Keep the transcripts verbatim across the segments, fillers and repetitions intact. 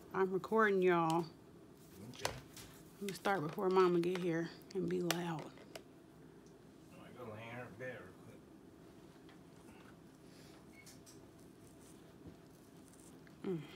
I'm recording y'all. Okay. I'm gonna start before Mama get here and be loud. Alright, go lay in her bed real quick. Mm.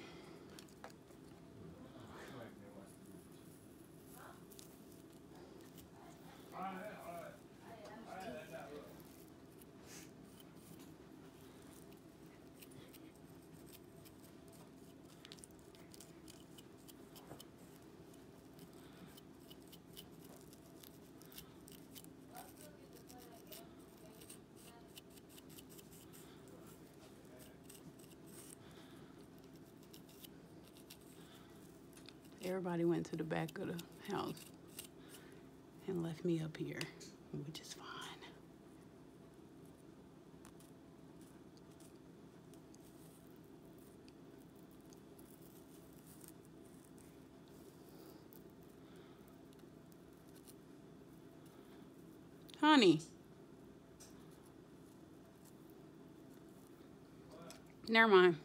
Everybody went to the back of the house and left me up here, which is fine. Honey. Never mind.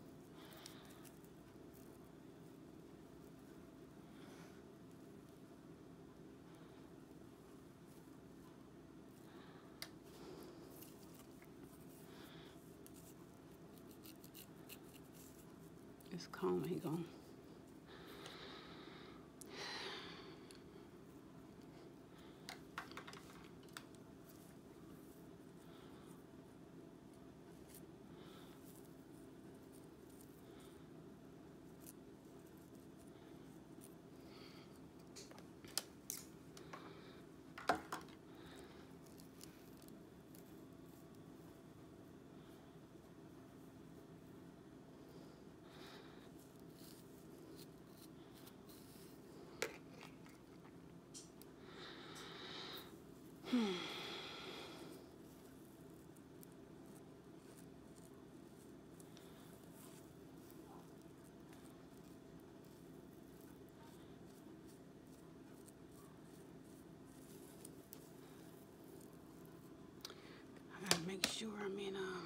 It's calm, he gone. I gotta make sure I'm in um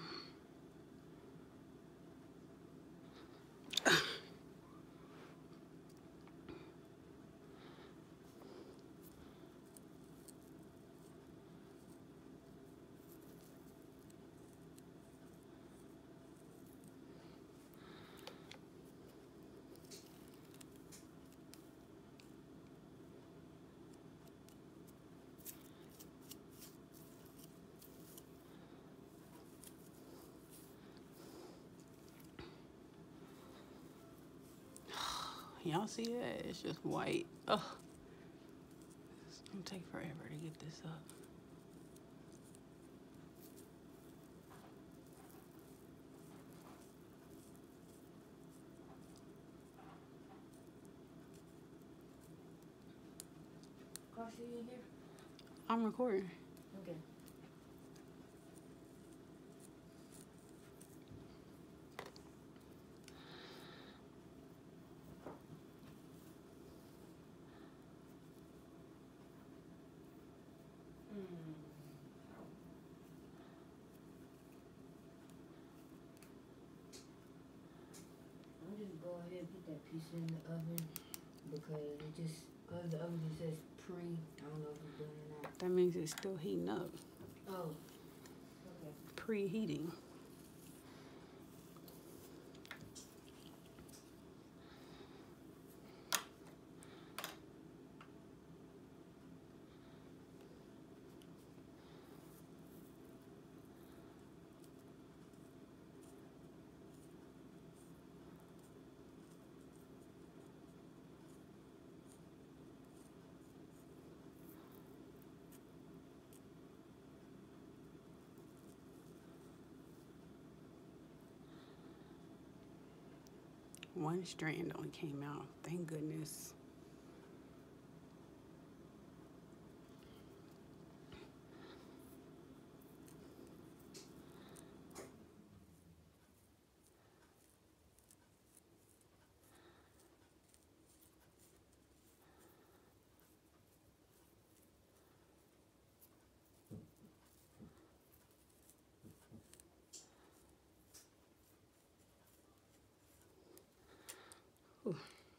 y'all see that? It's just white. Ugh. It's gonna take forever to get this up. Coffee in here? I'm recording. Okay. I'll just go ahead and put that piece in the oven because it just, because the oven just says pre, I don't know if it's done or not. That means it's still heating up. Oh, okay. Preheating. One strand only came out. Thank goodness. Whew.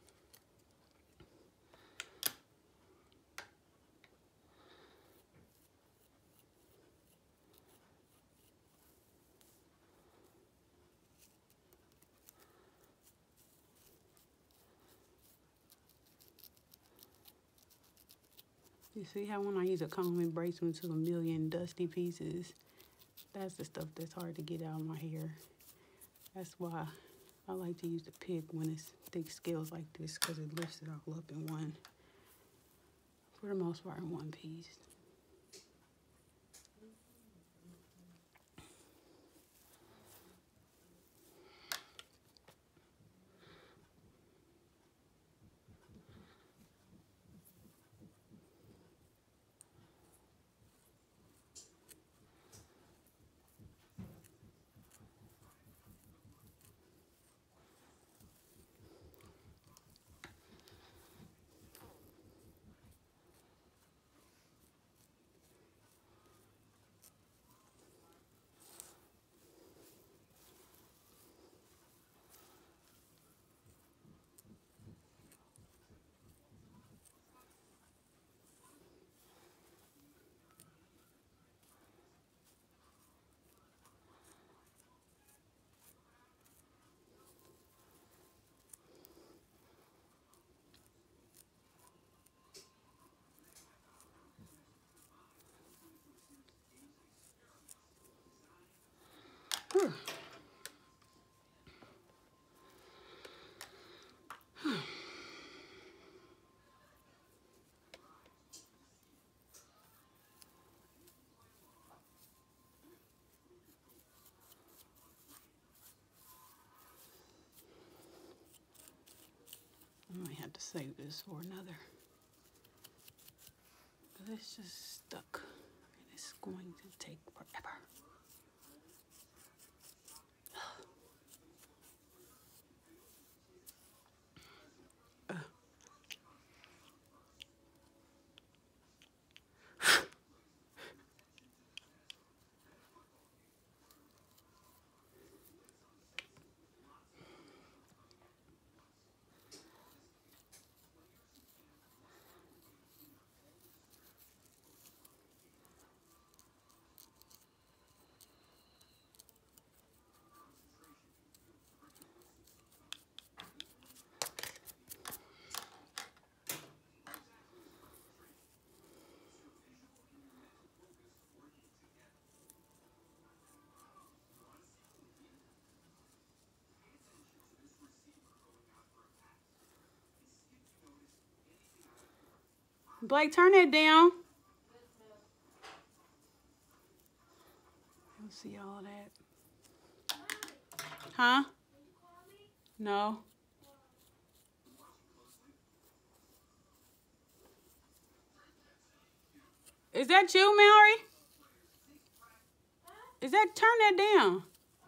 You see how when I use a comb it breaks into a million dusty pieces? That's the stuff that's hard to get out of my hair. That's why I like to use the pick when it's thick scales like this, because it lifts it all up in one, for the most part, in one piece. Whew. I might have to save this for another, but it's just stuck and it's going to take forever. Blake, turn that down. You'll see all of that. Huh? No. Is that you, Mallory? Is that, turn that down.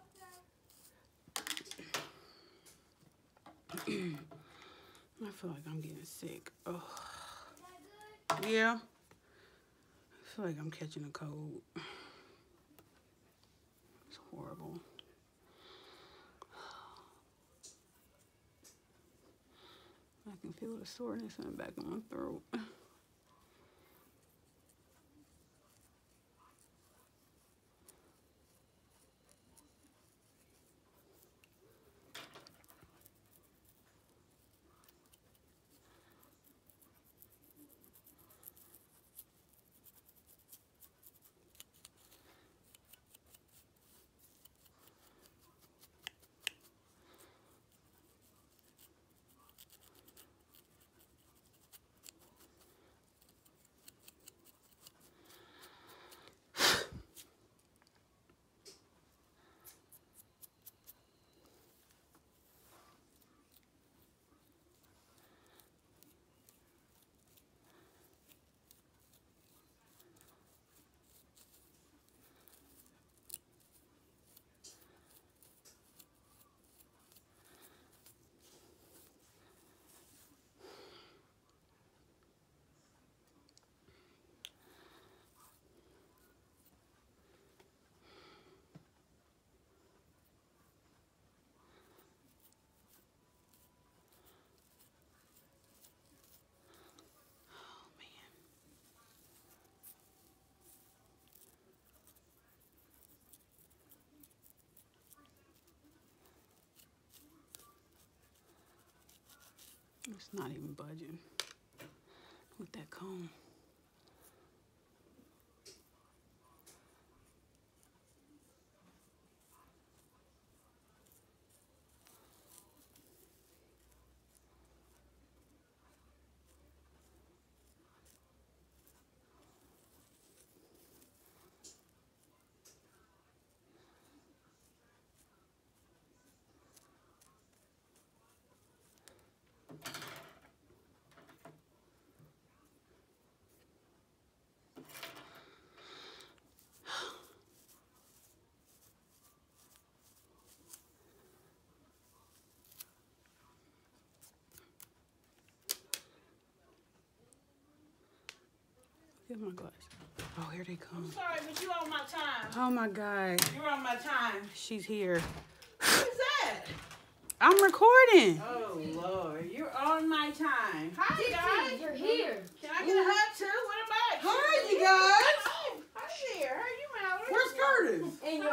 I feel like I'm getting sick. Oh. Yeah. I feel like I'm catching a cold. It's horrible. I can feel the soreness in the back of my throat. It's not even budging with that comb. Get my glasses. Oh, here they come. I'm sorry, but you on my time. Oh my God. You're on my time. She's here. Who's that? I'm recording. Oh, Lord. You're on my time. Hi, guys. You're